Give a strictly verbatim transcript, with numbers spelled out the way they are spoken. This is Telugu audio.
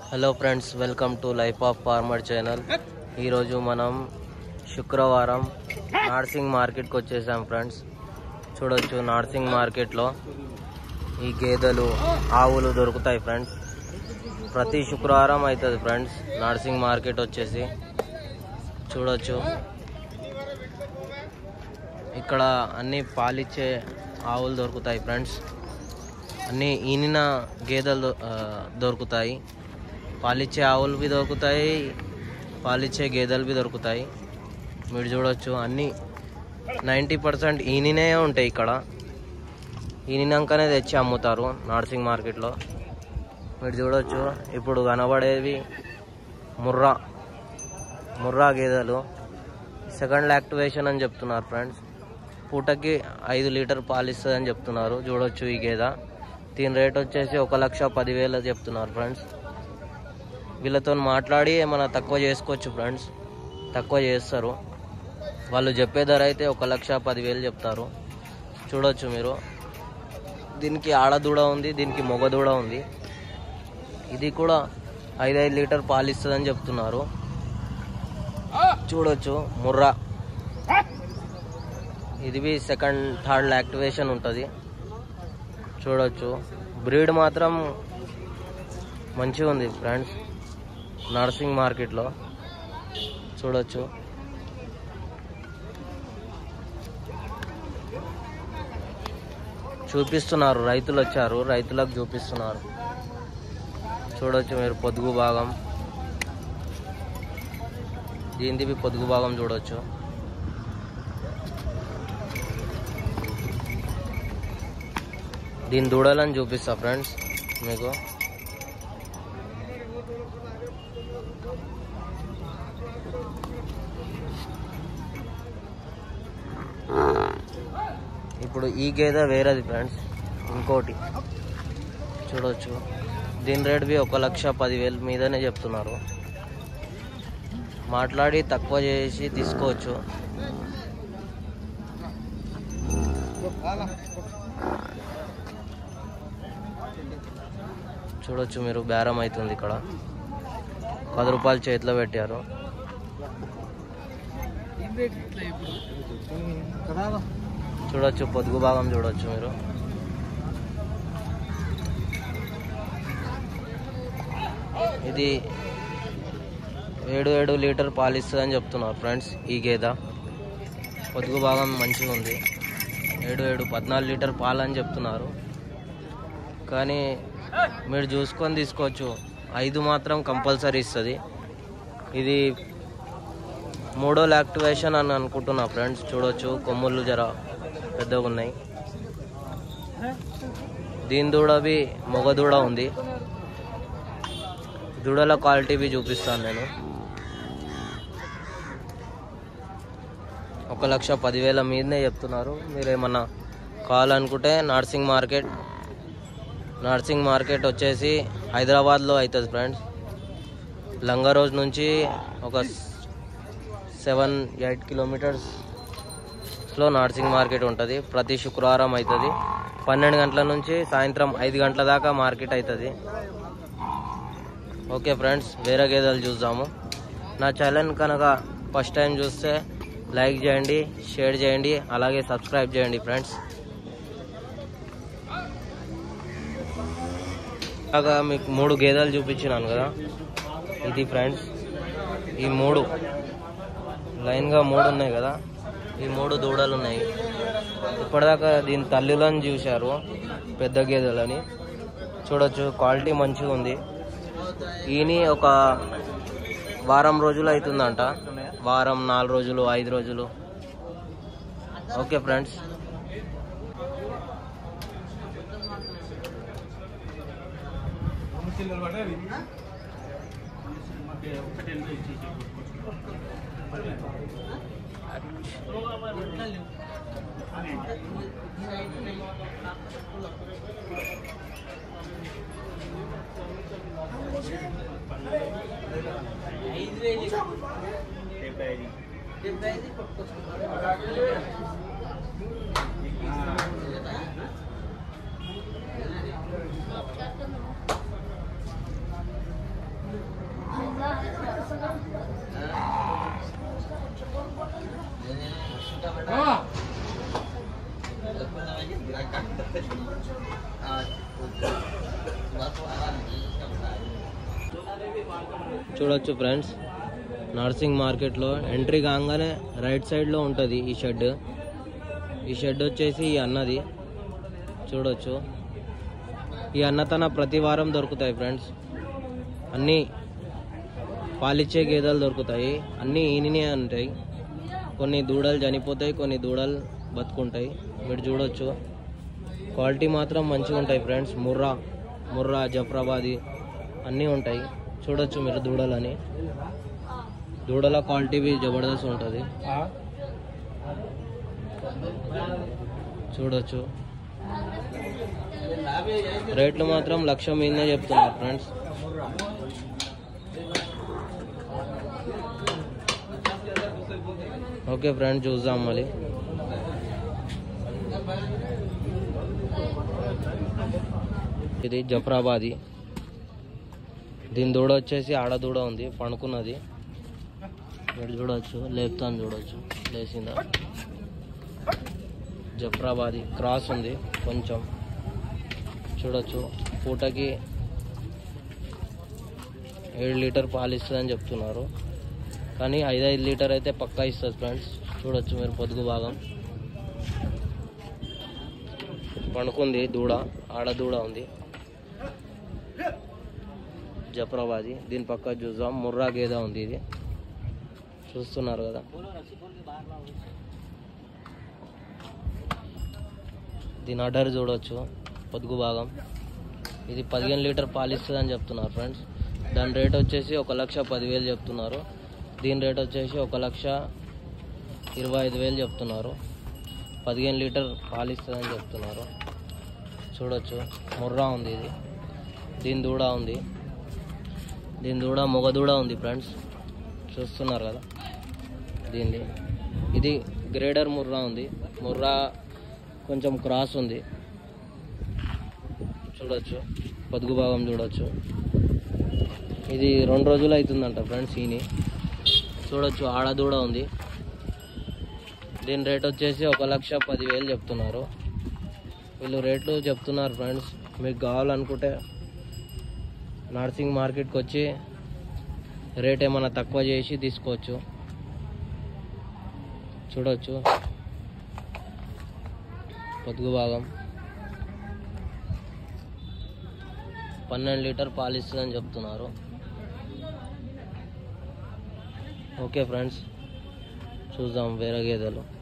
Hello friends, welcome to life of farmer channel. ఈరోజు మనం శుక్రవారం నార్సింగ్ మార్కెట్కి వచ్చేసాం ఫ్రెండ్స్. చూడొచ్చు, నార్సింగ్ మార్కెట్లో ఈ గేదెలు ఆవులు దొరుకుతాయి ఫ్రెండ్స్. ప్రతి శుక్రవారం అవుతుంది ఫ్రెండ్స్ నార్సింగ్ మార్కెట్ వచ్చేసి. చూడొచ్చు, ఇక్కడ అన్ని పాలిచ్చే ఆవులు దొరుకుతాయి ఫ్రెండ్స్. అన్ని ఈనిన గేదెలు దొరుకుతాయి. పాలిచ్చే ఆవులు బి దొరుకుతాయి, పాలిచ్చే గేదెలు బి దొరుకుతాయి. మీరు చూడొచ్చు, అన్నీ నైంటీ పర్సెంట్ ఈనినే ఉంటాయి ఇక్కడ. ఈనినాకనే తెచ్చి అమ్ముతారు నార్సింగ్ మార్కెట్లో. మీరు చూడొచ్చు, ఇప్పుడు కనబడేవి ముర్రా ముర్రా గేదెలు. సెకండ్ యాక్టివేషన్ అని చెప్తున్నారు ఫ్రెండ్స్. పూటకి ఐదు లీటర్ పాలు ఇస్తుంది అని చెప్తున్నారు. చూడొచ్చు, ఈ గేదె దీని రేట్ వచ్చేసి ఒక లక్ష పదివేలు చెప్తున్నారు ఫ్రెండ్స్. వీళ్ళతో మాట్లాడి ఏమైనా తక్కువ చేసుకోవచ్చు ఫ్రెండ్స్, తక్కువ చేస్తారు. వాళ్ళు చెప్పే ధర అయితే ఒక లక్ష పదివేలు చెప్తారు. చూడొచ్చు మీరు, దీనికి ఆడదూడ ఉంది, దీనికి మొగ దూడ ఉంది. ఇది కూడా ఐదు ఐదు లీటర్ పాలు ఇస్తుందని చెప్తున్నారు. చూడొచ్చు, ముర్రా ఇది బి సెకండ్ థర్డ్ యాక్టివేషన్ ఉంటుంది. చూడొచ్చు, బ్రీడ్ మాత్రం మంచిగా ఉంది ఫ్రెండ్స్ నార్సింగ్ మార్కెట్లో. చూడొచ్చు, చూపిస్తున్నారు, రైతులు వచ్చారు, రైతులకు చూపిస్తున్నారు. చూడొచ్చు మీరు, పొదుగు భాగం దీనిది పొదుగు భాగం చూడొచ్చు. దీని దూడలని చూపిస్తా ఫ్రెండ్స్ మీకు. ఇప్పుడు ఈ గేదె వేరేది ఫ్రెండ్స్, ఇంకోటి చూడొచ్చు. దీని రేట్ బి ఒక లక్ష పదివేలు మీదనే చెప్తున్నారు. మాట్లాడి తక్కువ చేసి తీసుకోవచ్చు. చూడొచ్చు మీరు, బేరం అవుతుంది ఇక్కడ. పది రూపాయలు చేతిలో పెట్టారు. చూడొచ్చు, పొదుగు భాగం చూడొచ్చు మీరు. ఇది ఏడు ఏడు లీటర్ పాలు ఇస్తుందని చెప్తున్నారు ఫ్రెండ్స్. ఈ గేదె పొదుగు భాగం మంచిగా ఉంది. ఏడు ఏడు పద్నాలుగు లీటర్ పాలు అని చెప్తున్నారు. కానీ మీరు చూసుకొని తీసుకోవచ్చు. ఐదు మాత్రం కంపల్సరీ ఇస్తుంది. ఇది మూడో యాక్టివేషన్ అని అనుకుంటున్నా ఫ్రెండ్స్. చూడొచ్చు, కొమ్ములు జర పెద్దగా ఉన్నాయి. దీని దూడ బి మొగ దూడ ఉంది. దూడల క్వాలిటీ బి చూపిస్తాను నేను. ఒక లక్ష పదివేల మీదనే చెప్తున్నారు. మీరు ఏమన్నా కావాలనుకుంటే నార్సింగ్ మార్కెట్ నార్సింగ్ మార్కెట్ వచ్చేసి హైదరాబాద్లో అవుతుంది ఫ్రెండ్స్. లంగరోజ్ నుంచి ఒక సెవెన్ ఎయిట్ కిలోమీటర్స్లో నార్సింగ్ మార్కెట్ ఉంటుంది. ప్రతి శుక్రవారం అవుతుంది. పన్నెండు గంటల నుంచి సాయంత్రం ఐదు గంటల దాకా మార్కెట్ అవుతుంది. ఓకే ఫ్రెండ్స్, వేరే గేదెలు చూద్దాము. నా ఛానల్ కనుక ఫస్ట్ టైం చూస్తే లైక్ చేయండి, షేర్ చేయండి, అలాగే సబ్స్క్రైబ్ చేయండి ఫ్రెండ్స్. అలాగా మీకు మూడు గేదెలు చూపించినాను కదా, ఇది ఫ్రెండ్స్. ఈ మూడు లైన్గా మూడు ఉన్నాయి కదా, ఈ మూడు దూడలు ఉన్నాయి. ఇప్పటిదాకా దీని తల్లులని చూశారు, పెద్ద గేదెలని. చూడొచ్చు, క్వాలిటీ మంచిగా ఉంది. ఈయన ఒక వారం రోజులు అవుతుందంట. వారం, నాలుగు రోజులు, ఐదు రోజులు. Okay friends. చూడొచ్చు ఫ్రెండ్స్, నర్సింగ్ మార్కెట్లో ఎంట్రీ కాగానే రైట్ సైడ్లో ఉంటుంది ఈ షెడ్. ఈ షెడ్ వచ్చేసి ఈ అన్నది. చూడొచ్చు, ఈ అన్న తన ప్రతి వారం దొరుకుతాయి ఫ్రెండ్స్. అన్నీ పాలిచ్చే గేదెలు దొరుకుతాయి, అన్నీ ఈనినే ఉంటాయి. కొన్ని దూడలు చనిపోతాయి, కొన్ని దూడలు బతుకుంటాయి. మీరు చూడొచ్చు, క్వాలిటీ మాత్రం మంచిగా ఉంటాయి ఫ్రెండ్స్. ముర్రా ముర్రా జఫ్రాబాదీ అన్నీ ఉంటాయి. చూడొచ్చు మీరు దూడలని, దూడల క్వాలిటీ జబర్దస్త్ ఉంటుంది. చూడొచ్చు, రేట్లు మాత్రం లక్ష మీదనే చెప్తున్నారు ఫ్రెండ్స్. ఓకే ఫ్రెండ్స్, చూద్దాం మళ్ళీ. ఇది జఫ్రాబాదీ. దీని దూడ వచ్చేసి ఆడ దూడ ఉంది, పడుకున్నది. మీరు చూడొచ్చు, లేపుతాను చూడొచ్చు, లేచిందా. జఫ్రాబాదీ క్రాస్ ఉంది కొంచెం. చూడొచ్చు, పూటకి ఏడు లీటర్ పాలు ఇస్తుందని చెప్తున్నారు, కానీ ఐదు ఐదు లీటర్ అయితే పక్కా ఇస్తుంది ఫ్రెండ్స్. చూడొచ్చు మీరు పొదుగు భాగం. పడుకుంది దూడ, ఆడ దూడ ఉంది జఫ్రాబాదీ. దీని పక్క చూద్దాం, ముర్రా గేదె ఉంది. ఇది చూస్తున్నారు కదా. దీని అడ్డర్ చూడొచ్చు, పొదుగు భాగం. ఇది పదిహేను లీటర్ పాలు ఇస్తుంది అని చెప్తున్నారు ఫ్రెండ్స్. దాని రేట్ వచ్చేసి ఒక లక్ష పదివేలు చెప్తున్నారు. దీని రేట్ వచ్చేసి ఒక లక్ష ఇరవై ఐదు వేలు చెప్తున్నారు. పదిహేను లీటర్ పాలు ఇస్తుందని చెప్తున్నారు. చూడొచ్చు, ముర్రా ఉంది ఇది. దీని దూడ ఉంది, దీని దూడ మొగ దూడ ఉంది ఫ్రెండ్స్. చూస్తున్నారు కదా దీన్ని. ఇది గ్రేడర్ ముర్రా ఉంది. ముర్రా కొంచెం క్రాస్ ఉంది. చూడొచ్చు, పొదుగు భాగం చూడొచ్చు. ఇది రెండు రోజులు అవుతుందంట ఫ్రెండ్స్ ఈని. చూడొచ్చు, ఆడ దూడ ఉంది. దీని రేట్ వచ్చేసి ఒక లక్ష పదివేలు చెప్తున్నారు. వీళ్ళు రేట్లు చెప్తున్నారు ఫ్రెండ్స్. మీకు కావాలనుకుంటే నర్సింగ్ మార్కెట్కి వచ్చి రేట్ ఏమైనా తక్కువ చేసి తీసుకోవచ్చు. చూడొచ్చు, పొదుగు భాగం పన్నెండు లీటర్ పాలు ఇస్తుందని చెప్తున్నారు. ఓకే ఫ్రెండ్స్, చూద్దాం వేరే గేదెలు.